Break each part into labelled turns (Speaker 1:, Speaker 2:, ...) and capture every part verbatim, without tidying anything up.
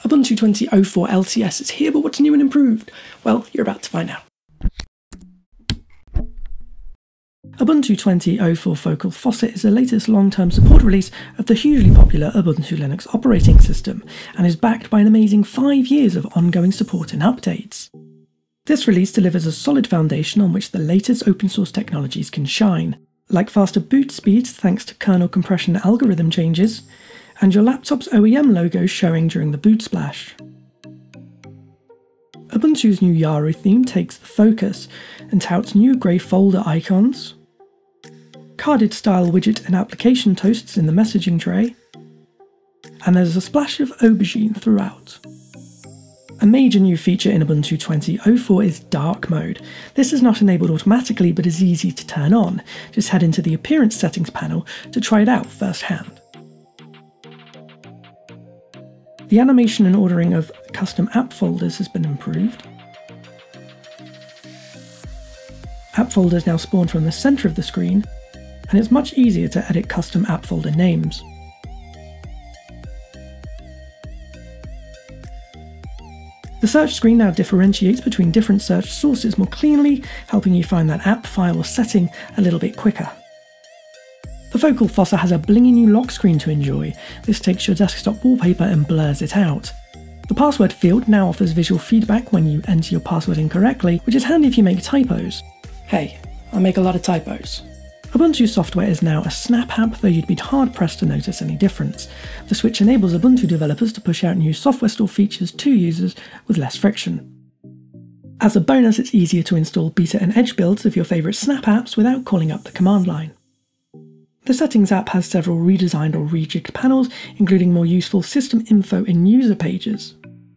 Speaker 1: Ubuntu twenty oh four L T S is here, but what's new and improved? Well, you're about to find out. Ubuntu twenty oh four Focal Fossa is the latest long-term support release of the hugely popular Ubuntu Linux operating system, and is backed by an amazing five years of ongoing support and updates. This release delivers a solid foundation on which the latest open source technologies can shine, like faster boot speeds thanks to kernel compression algorithm changes, and your laptop's O E M logo showing during the boot splash. Ubuntu's new Yaru theme takes the focus and touts new grey folder icons, carded style widget and application toasts in the messaging tray, and there's a splash of aubergine throughout. A major new feature in Ubuntu twenty oh four is dark mode. This is not enabled automatically but is easy to turn on. Just head into the appearance settings panel to try it out firsthand. The animation and ordering of custom app folders has been improved. App folders now spawn from the centre of the screen, and it's much easier to edit custom app folder names. The search screen now differentiates between different search sources more cleanly, helping you find that app, file or setting a little bit quicker. The Focal Fossa has a blingy new lock screen to enjoy. This takes your desktop wallpaper and blurs it out. The password field now offers visual feedback when you enter your password incorrectly, which is handy if you make typos. Hey, I make a lot of typos. Ubuntu software is now a Snap app, though you'd be hard-pressed to notice any difference. The switch enables Ubuntu developers to push out new software store features to users with less friction. As a bonus, it's easier to install beta and edge builds of your favourite Snap apps without calling up the command line. The Settings app has several redesigned or rejigged panels, including more useful system info and user pages.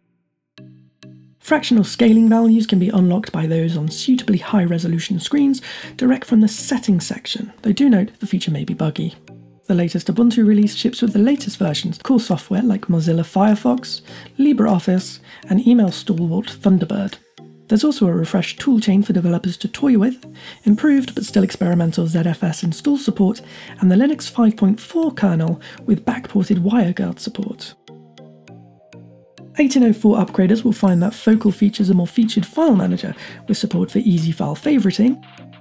Speaker 1: Fractional scaling values can be unlocked by those on suitably high-resolution screens direct from the Settings section, though do note the feature may be buggy. The latest Ubuntu release ships with the latest versions of cool software like Mozilla Firefox, LibreOffice, and email stalwart Thunderbird. There's also a refreshed toolchain for developers to toy with, improved but still experimental Z F S install support, and the Linux five point four kernel with backported WireGuard support. eighteen oh four upgraders will find that Focal features a more featured file manager with support for easy file favoriting,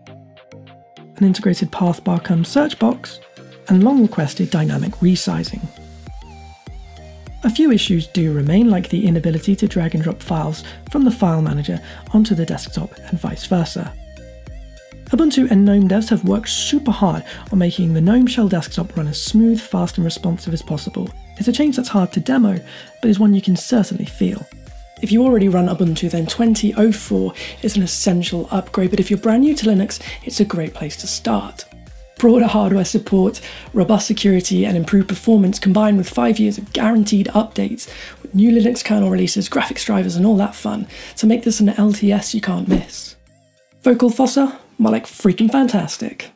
Speaker 1: an integrated path bar cum search box, and long-requested dynamic resizing. A few issues do remain, like the inability to drag and drop files from the file manager onto the desktop and vice versa. Ubuntu and GNOME devs have worked super hard on making the GNOME Shell desktop run as smooth, fast and responsive as possible. It's a change that's hard to demo, but is one you can certainly feel. If you already run Ubuntu, then twenty oh four is an essential upgrade, but if you're brand new to Linux, it's a great place to start. Broader hardware support, robust security and improved performance combined with five years of guaranteed updates with new Linux kernel releases, graphics drivers and all that fun to make this an L T S you can't miss. Focal Fossa? More like freaking fantastic.